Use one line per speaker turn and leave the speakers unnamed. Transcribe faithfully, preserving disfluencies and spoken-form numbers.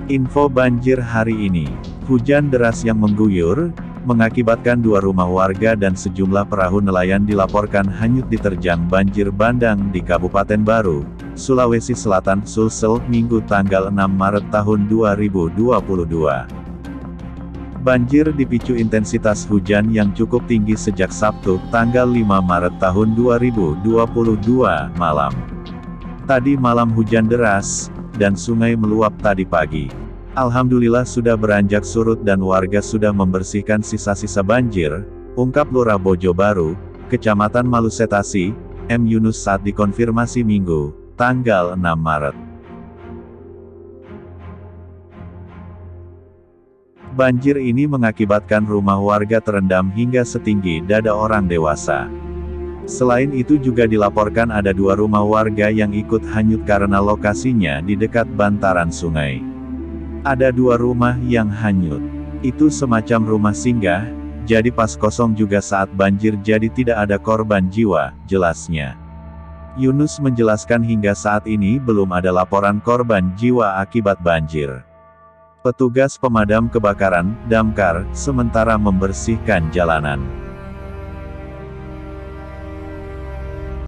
Info banjir hari ini. Hujan deras yang mengguyur, mengakibatkan dua rumah warga dan sejumlah perahu nelayan dilaporkan hanyut diterjang banjir bandang di Kabupaten Baru, Sulawesi Selatan, Sulsel, Minggu tanggal enam Maret tahun dua ribu dua puluh dua. Banjir dipicu intensitas hujan yang cukup tinggi sejak Sabtu, tanggal lima Maret tahun dua ribu dua puluh dua, malam. Tadi malam hujan deras, dan sungai meluap tadi pagi. Alhamdulillah sudah beranjak surut dan warga sudah membersihkan sisa-sisa banjir, ungkap Lurah Bojo Baru, Kecamatan Malusetasi, M. Yunus saat dikonfirmasi Minggu, tanggal enam Maret. Banjir ini mengakibatkan rumah warga terendam hingga setinggi dada orang dewasa. Selain itu juga dilaporkan ada dua rumah warga yang ikut hanyut karena lokasinya di dekat bantaran sungai. Ada dua rumah yang hanyut. Itu semacam rumah singgah, jadi pas kosong juga saat banjir jadi tidak ada korban jiwa, jelasnya. Yunus menjelaskan hingga saat ini belum ada laporan korban jiwa akibat banjir. Petugas pemadam kebakaran, damkar, sementara membersihkan jalanan.